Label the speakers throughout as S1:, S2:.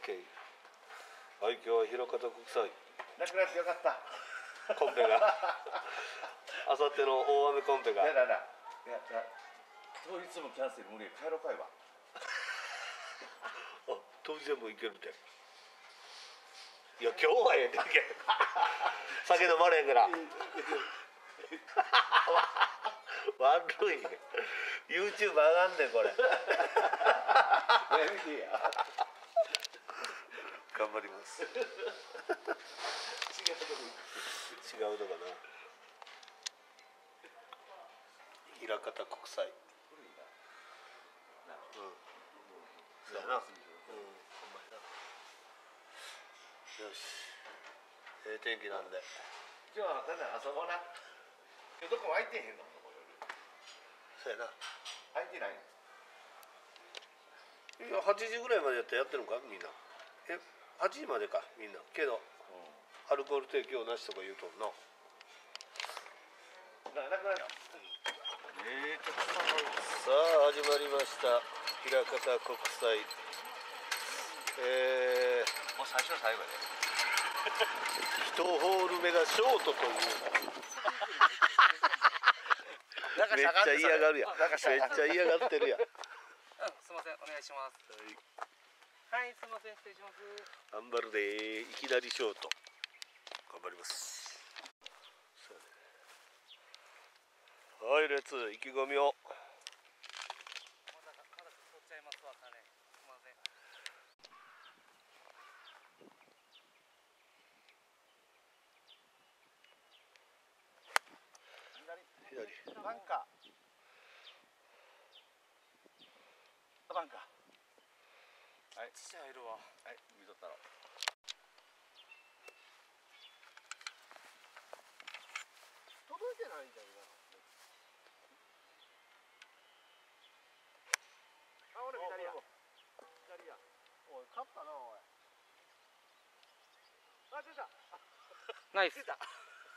S1: OK。はい、今日は枚方国際。
S2: なくなってよかった。
S1: コンペが。あさっての大雨コンペが。
S2: いや当日もキャンセル無理、帰ろうかいわ。
S1: あ、当日でも行けるって。いや、今日はええってけ。酒飲まれへんから。悪い。YouTube 上がんねんこれ。頑張ります。違うとこな。枚方国際。そうやな。よし。天気なんで。
S2: 今日はただ遊ぼうな。今日どこも空いてへんの。
S1: そうやな。
S2: 空いてない。
S1: いや、8時ぐらいまでやってるのかみんな。8時までかみんな。けど、アルコール提供なしとか言うとんな。
S2: なくなる。
S1: さあ始まりました。枚方国際。
S2: もう最初の最後やで。
S1: 1ホール目がショートという。めっちゃ嫌がるやん。めっちゃ嫌がってるやん。
S3: すみません、お願いします。はい、すみません、失礼します。
S1: 頑張るで、いきなりショート。頑張ります。はい、レッツ、意気込みを。
S3: まだ取っちゃいますわ、金。すみません。
S1: 左。
S2: バンカー。バンカー。はい。
S3: 父入るわ。
S2: はい、見とったろ。
S1: 届いてないんだよな。
S2: あ、俺左や。
S1: 左や。おい、勝ったな、おい。
S2: あ、出た。
S3: ナイス。
S2: 出た。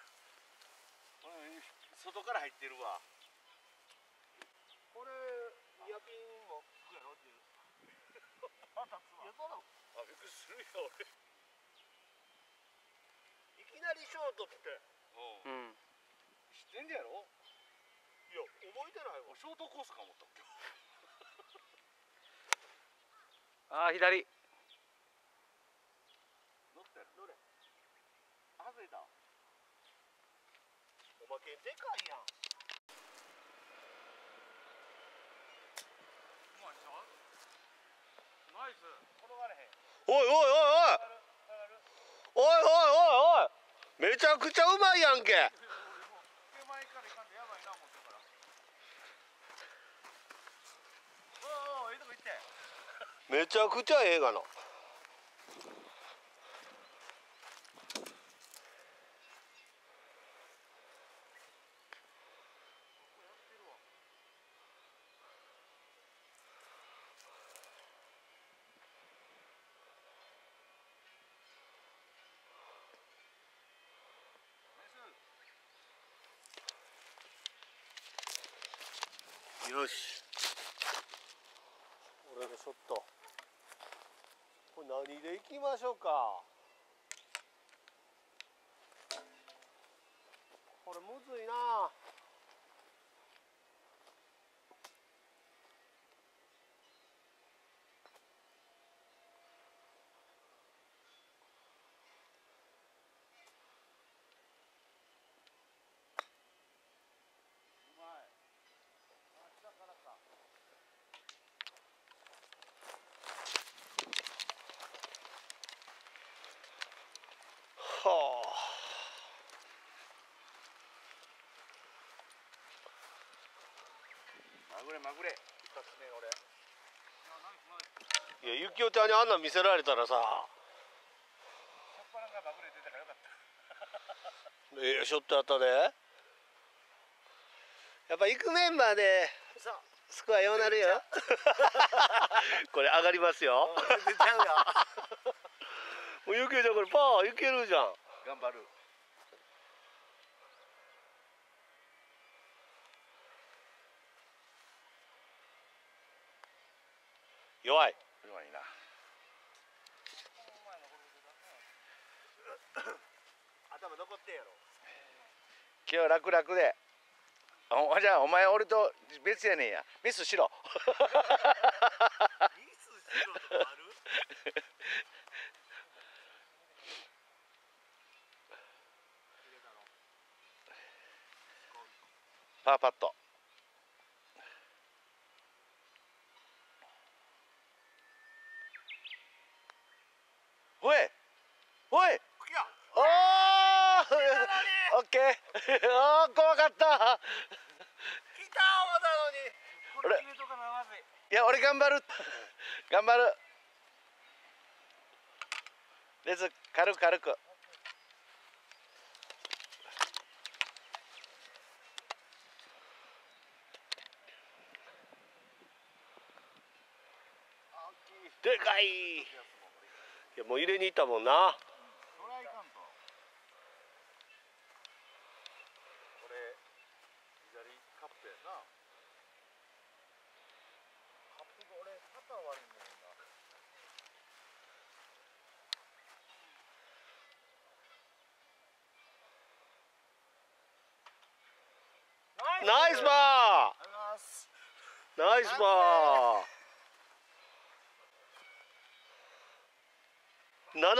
S2: 外から入ってるわ。
S1: これ、ニアピンもつくやろっていう。
S2: あ、立つわ。
S1: いや、そうなの。
S2: あ、びっくりするよ、俺。
S1: いきなりショートって。
S3: うん。
S2: 知ってんじゃろ。
S1: いや、覚えてないわ。
S2: ショートコースかもったっけ。
S3: あー、左。
S2: 乗ってる。乗れ。外れた。
S1: おまけでかいやん。
S3: ナイス。
S2: 転がれへん。
S1: おいおいおいおい。おいおいおいおい。めちゃくちゃうまいやんけ。
S2: 手前から行かんでやばいな思ってから。おお、いいとこ行って。
S1: めちゃくちゃええがな。よし。俺のショット。これ何でいきましょうか。これむずいな。はあ。
S2: まぐれまぐれ。一発目俺。
S1: いや、ゆきおちゃんにあんなん見せられたらさ。
S2: しょっぱながまぐれ出たからよかった。
S1: ショットやったで。やっぱ行くメンバーでスコアようなるよ。これ上がりますよ。
S2: 出ちゃうよ。
S1: もうゆきおちゃんこれパーいけるじゃん。
S2: 頑張る。
S1: 弱い。
S2: 弱いな。
S4: 今日楽々で。じゃあお前俺と別やねんや。ミスしろ。
S1: ミスしろとかある？
S4: パーパット。おいおい、おー、オッケー。おー、怖かった。
S1: 来た思ったのに。
S3: これ決めとかなまずい。
S4: いや俺頑張る。頑張る。レズ軽く軽く。
S1: でかい。いやもう入れに行ったもんな。
S2: それはいかんと。これ左カップやな。カップが俺肩悪いんだよな。
S1: ナイスバ
S2: ありがとうございます。
S1: ー。ナイスバー。7点？
S3: あ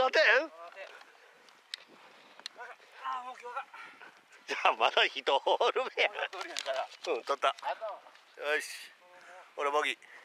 S3: あもう今日が。
S1: じゃあまだ人おるべや。
S2: 通りやから。
S1: うん、取った。
S2: あと。
S1: よし。俺ボギー。